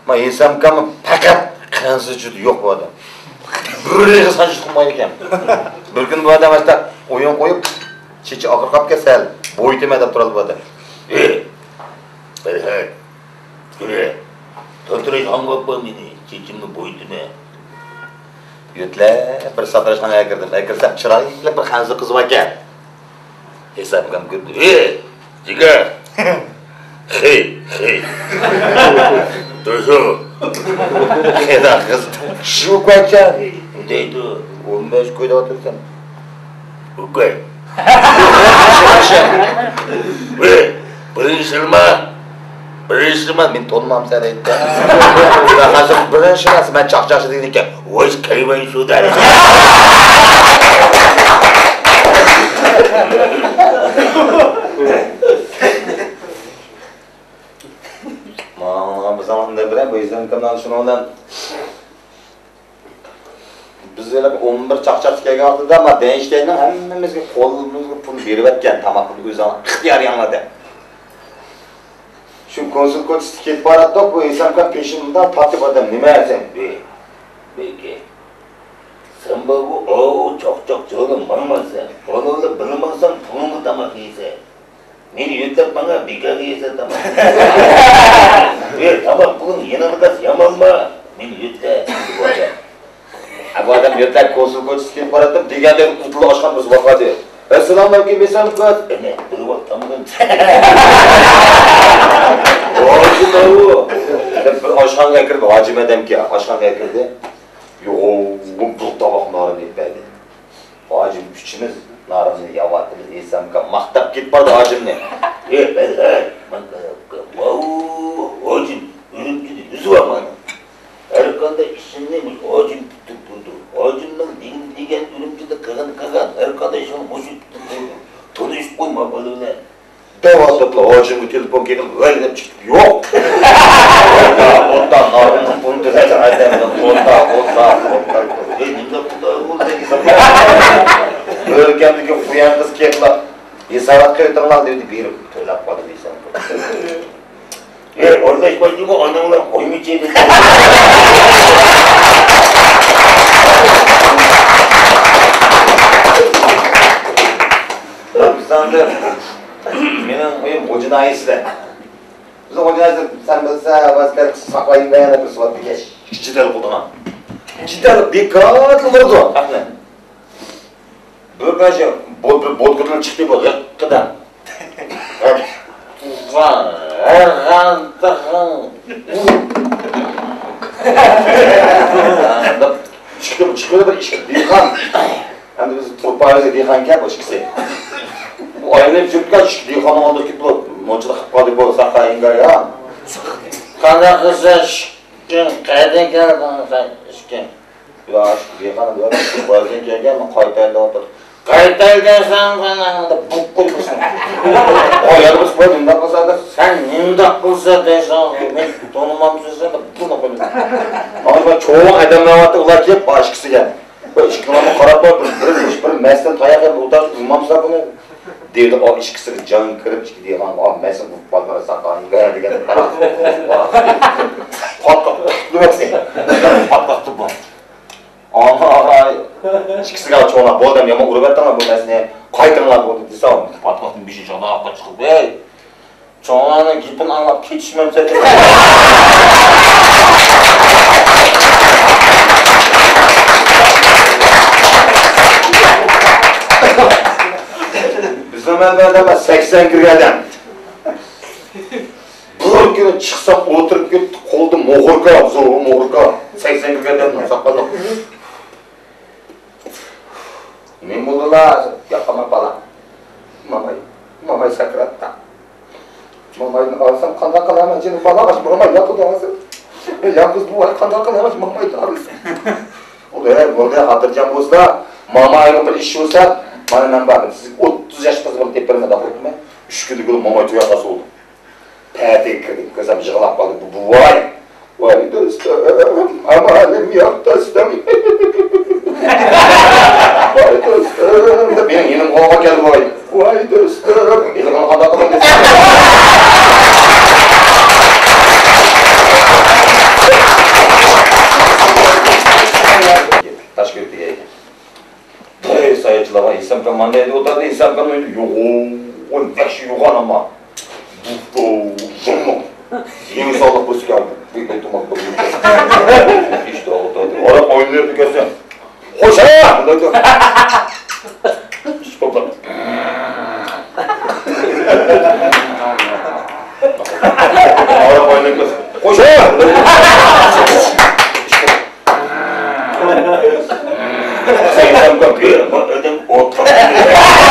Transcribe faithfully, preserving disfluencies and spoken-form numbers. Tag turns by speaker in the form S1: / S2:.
S1: Ma esamkamni faqat qansi juda yo'q bu odam. Burayga sanchish qilmaydi ekan. Bir kun bu odam asta o'yin qo'yib, chechi og'ir qopga sal bo'y tema deb turadi bu odam. Ey! Hey, Gure. To'tirish hangop meni, chechimni bo'y tema. Yutla bir satrashxonaga kirdim. Kirsam chiroyli bir xanzi qiz bor ekan. Esamkam ko'rdi. Ey! Jigar. Hey, hey. Do'sho. Eda qiz. Shu qo'ycha. Deydi, o'n besh qo'yda o'tirsan. O'qay. Ey, birinchilma. Birinchilma men tonmam sen aytdi. Ular hozir birinchilasi men chaqchaqchi dedi ekan. Voy, qaymay shu dali. Bu zamanda bilen bu yüzden kanal şunu olan biz öyle on bir çaqchaqchiga geldi ama Deniştey'den hemmimizga qo'limizga pul berib etgan tamoqni o'zi ixtiyor yangladi. Shu konsul ko'chisi ketib boradi, bu insonga peshindan tatib odam nima desam, "Ey, beki. Sen bu o çok-çok jo'lim bo'lmasa, qo'lingni bilmasan, pulingni tamoq yeysan. Meni yutib bana bekaga yesa tamoq. Ey, tamoq bugün yanımda yamanma. Meni yutdi." Bu adam yutlar konsul ko'chisi kelib boradi, deganda utli oshxon biz boqadi. Assalomu alaykum desam, "Ko'z, ene, bir vaqt tamoqim." Hoji bu. Deb bir oshxonga kirdi, hojim odamga oshxonga kirdi. Yo'q, bu bu tamoq norini yetmadi. Hojim kuchimiz norini yavatimiz esamga maqtab ketib bordi hojimni. Ey, ey, mana wow, hojim, o'limni yuzaman. Her qanday ishni men hojim tutib turdi. Hojimning degan o'limchida qilgan qilgan har qanday ishni mushib turdi. Tonish qo'yma bo'ladi. Davlatla hocamı telefon gelip öyle çıktı. Yok. Ondan narın bunu düzelten adamdan ondan ondan ondan. Benim de bu da buradaki zaman. Bölgemdeki uyan kız ketla. Yesavat köytürler dedi bir töylap vardı desem. Ey orada iş başlıyor mu anamla koymayacağım. Tabistan'da mening oyim Xo'jinayisida. Biz Xo'jinayisida sen bilsa, vaziyat saqlayın bayana bir suvat degeç. Jidal qildim. Jidal bekatli bo'ldi. Haqli. Bir qacha bodgirlar chiqdi bu yiqqidan. Va, chiqib chiqib bir ish dehqon. Endi biz turpayizga dehqon gap o'shkisi. Oylanib yurtgan dehqon oldi ketib mo'chida qilib qoldi bu saqayinga ya. Qanday qilsash, qayerdan kelding sen ishga? Yo'q, dehqon deb turpayizga kelgan, men qaytayda o'tir. Qaytaydasan qanday bu qo'yibsan. Oylanib qo'ydim da qilsada sen nima qilsa deysan, men tonimamsiz deb buni qo'ydim. Ama çoğu adamlar ular kelib boshqisiga. Bu ishkilani qarab bir bir bir masdan tayoq yeb o'tirib umamsa buni deydi o ishkisiga jon kirib chiqdi degan o masdan bu ballar saqaniga degan qarab. Patqaq. Nima-sen? Patqaq bu. Aha, ishkisiga çoğuna bu odam yomon urib atdimi bu masni qaytinglar bo'ldi desam, patqaqning beshi janoqqa chiqib, ey. Çoğanın gipini anlab ketishmamsa dedi. Zamanlarda seksen kirgadan. Bir kuni chiqsam o'tirib ketdi, qo'lda mo'g'urka, zo'r mo'g'urka. seksen kirgadan saqlanib. Men bo'ldilar, yaqama bala. Mamay, mamay sakratda. Mamayni olsam qanday qilaman, jin bala bosh mamay yotib olsa. Yalnız bu var qanday qilaman, mamay tarif. Ular bo'ldi, xotirjam bo'lsa, mamayni bir ish bo'lsa, mana men bordim. Siz o'ttiz yosh qiz bo'lib deb bermadi qo'ydim. uch kunlik bo'lib mamay to'yga soldi. Pətik kirdim, gözüm yığılab qaldı. Bu vay. Vay dostum, amalim yox dostum. Vay dostum. Benim yenim qo'lga keldi vay. Vay dostum. Elim qanday qildim desam. sen oyunu yoğun, yaşı yoğun ama bu şunu yeni sağlık başı geldi. Bir de tumak da işte o da orada oyunu yapıyorsun. Hoş ha! Hiç problem. Orada oyunu yapıyorsun. Hoş ha! Sen sen kapıyı ödem orta.